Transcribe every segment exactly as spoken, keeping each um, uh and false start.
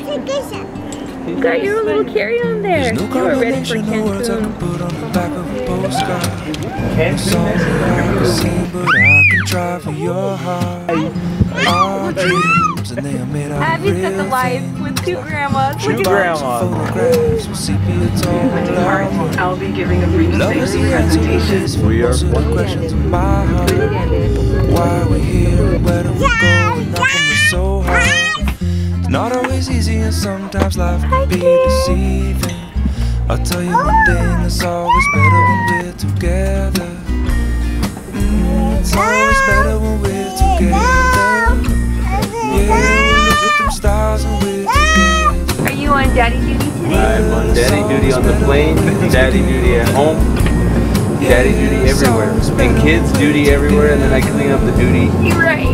You got your little carry-on there. No You were ready for words I can Cancun. put on the back of a postcard. It's all I can see, but I can try for your heart. Our dreams, and they are made out of Abby's got the real life things. with two grandmas. Two grandmas. Photographs with sepia tone. I'll be giving a brief Love is the safety answer to presentation. this. We are the questions in my heart. Why we here and where do we go? And how come we're so hard? It's not always easy, and sometimes life can be deceiving. I'll tell you one thing, it's always better when we're together. Mm, it's always better when we're together. Yeah, look at them stars when we're together. Are you on daddy duty today? I'm on daddy duty on the plane, daddy duty at home, daddy duty everywhere. And kids duty everywhere, and then I clean up the duty. You're right.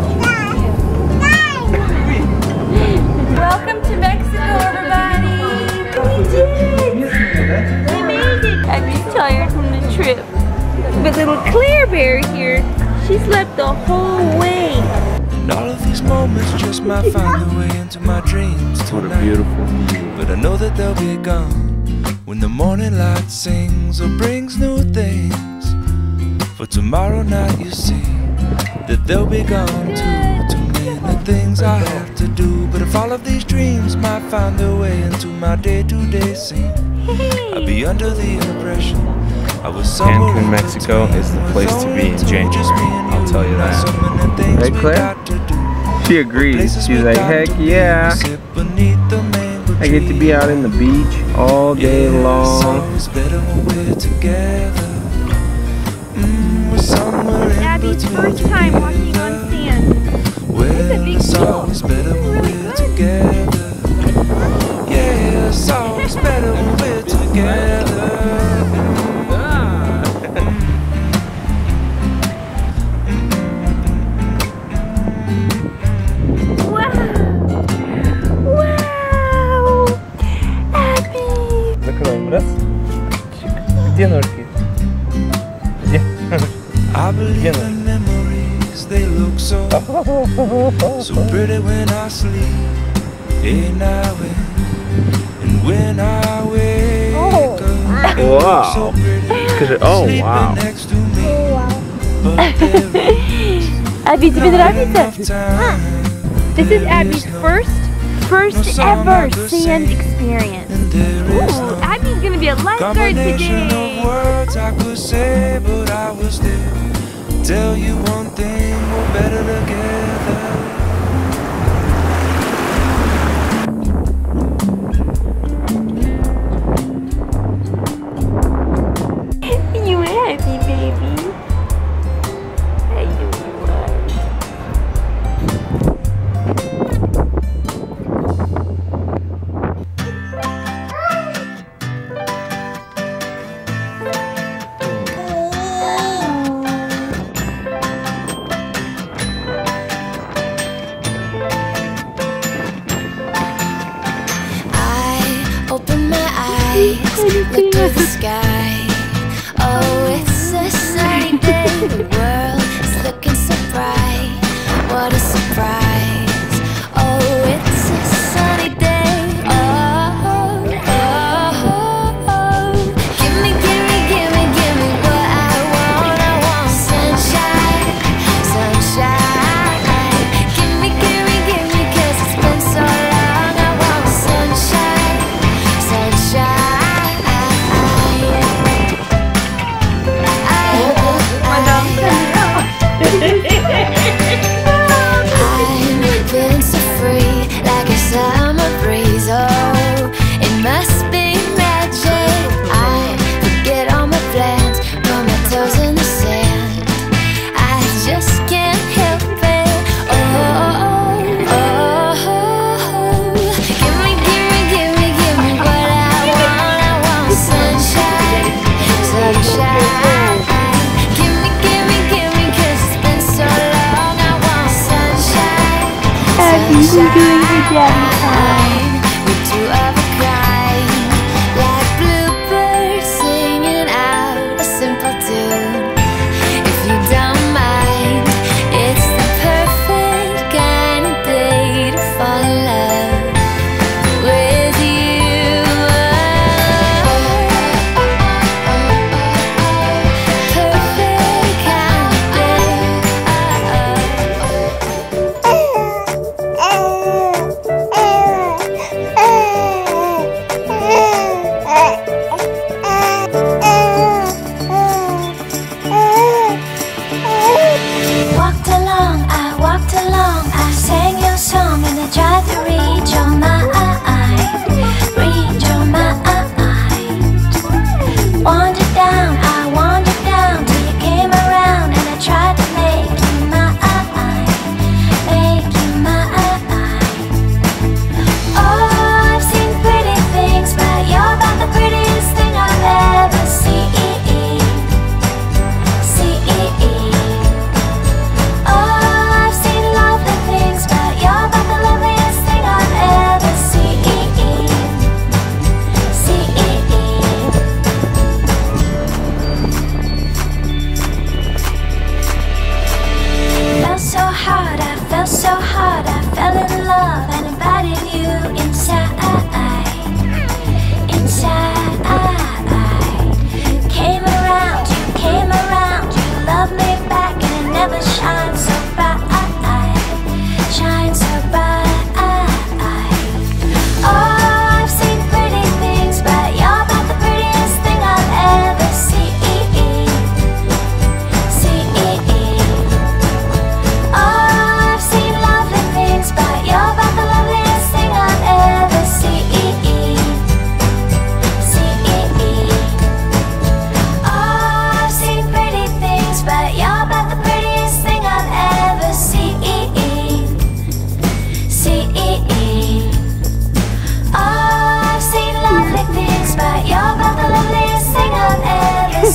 Welcome to Mexico, everybody. We did it. We made it. Abby's tired from the trip. But little Claire Bear here, she slept the whole way. And all of these moments just might find their way into my dreams tonight. What a beautiful view. But I know that they'll be gone when the morning light sings or brings new things. For tomorrow night you see that they'll be gone too. Too many things I have to do. But if all of these dreams might find their way into my day-to-day scene, I'd be under the impression I was somewhere Cancun, in Mexico between. is the place to be in It's only January, just me and I'll tell you that. So many things Right, we Claire? got to do. She agrees. She's like, heck yeah. I get to be out in the beach all day long. It's better when we're together. Mm, we're somewhere in Abby's between first time walking on sand. Well, It's a big it's deal. always better when Really we're good. together. Yeah, it's always better when we're together. Wow. Wow. Abby. Раз. Где ножки? Где? I believe in memories, they look so so pretty when I sleep. Hey, now and when I wake up, they look Wow. so pretty. Скажи, oh Sleeping wow. next to me. But there is Abby, тебе not нравится? enough time. This is Abby's first, first ever sand experience. And there is Ooh, no Abby's gonna be a lifeguard combination today. of words I could say, but I will still tell you one thing: we're better together. You happy, baby? Are you I open my eyes, look to the sky. Oh, it's a sunny day. The world is looking so bright. What a surprise. Oh, it's a sunny day. Oh, oh, oh, oh. Give me, give me, give me, give me what I want. I want sunshine, sunshine. Give me, give me, give me, 'cause it's been so long. I want sunshine, sunshine. I'm feeling so free, like a summer breeze. Oh, it must be magic. I forget all my plans, put my toes in the sand. I just can't help it. Oh, oh, oh, oh. Give me, give me, give me, give me what I want. I want sunshine, sunshine. Give me, give me, give me, 'cause it's been so long. I want sunshine, Abby's doing her daddy sunshine. We're two of a kind, like bluebirds singing out a simple tune. If you don't mind, it's the perfect kind of day to fall in love.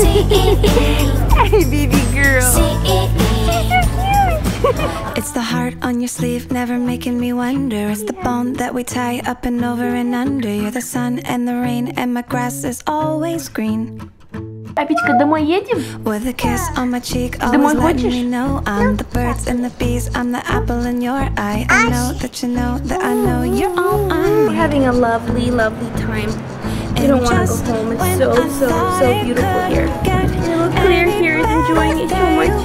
Hey, baby girl. It's the heart on your sleeve, never making me wonder. It's the bone that we tie up and over and under. You're the sun and the rain, and my grass is always green. Папечка, домой едем? With a kiss on my cheek, always letting me know I'm the birds and the bees, I'm the apple in your eye. I know that you know that I know you're all I We're need. having a lovely, lovely time. We don't want to go home. It's so, so, so beautiful here. Little Claire here is enjoying it so much.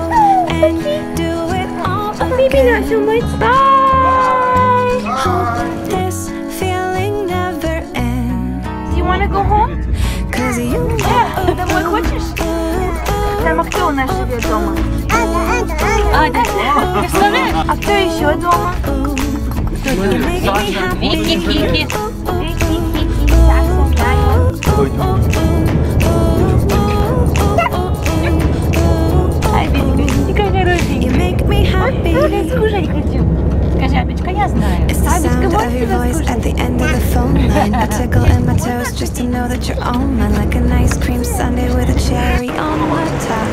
Maybe not so much. Bye! Hope this feeling never ends. Do you want to go home? Cause you Да, домой хочешь? Там, а кто у нас живет дома? А, да. Представляешь? А кто еще дома? Вики, Вики. Ай, Вики, какая хорошенькая. Я скушать хочу. Скажи, Апечка, я знаю. It's the sound of your voice at the end of the phone line. A tickle in my toes just to know that you're on mine. Like an ice cream sundae with a cherry on my top.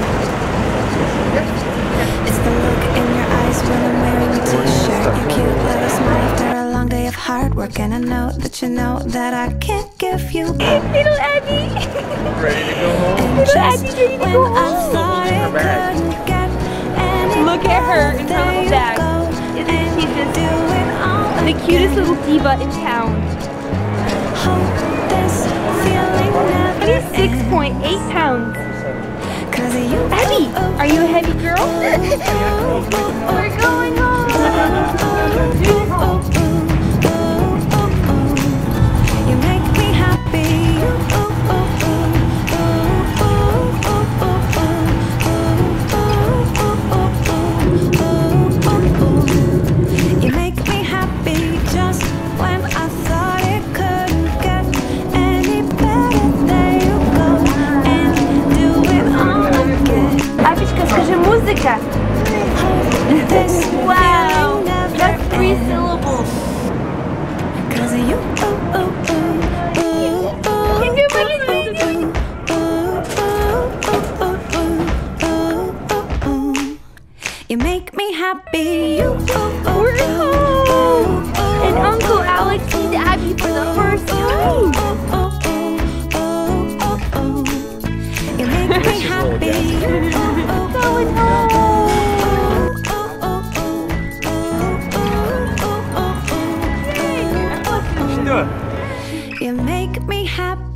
It's the look in your eyes when I'm wearing a t-shirt. Your cute little smile after a long day of hard work. And I know that you know that I can't give you Little Abby. Ready to go home? And just Abby's ready to when go I home. thought it couldn't get any Look at her in better, front of the there bag. you go. Isn't she just Do it all the cutest little diva in town? Hope this feeling never Abby's six point eight pounds. Cause you Abby, are you a heavy girl? We're going home. You make me happy. You make me happy just when I thought it couldn't get any better. There you go and do it all again. Апечка, скажи музыка. This Wow, feeling never that's three ends. syllables. Cause you, ooh, ooh, ooh, ooh, ooh, Keep your money, baby. ooh, ooh, ooh, ooh, ooh, ooh. You make me happy. You, ooh, ooh, We're ooh, home. ooh, And Uncle Alex sees Abby for the first time. ooh, ooh, ooh, ooh, ooh. You make me happy. Going home. You make me happy.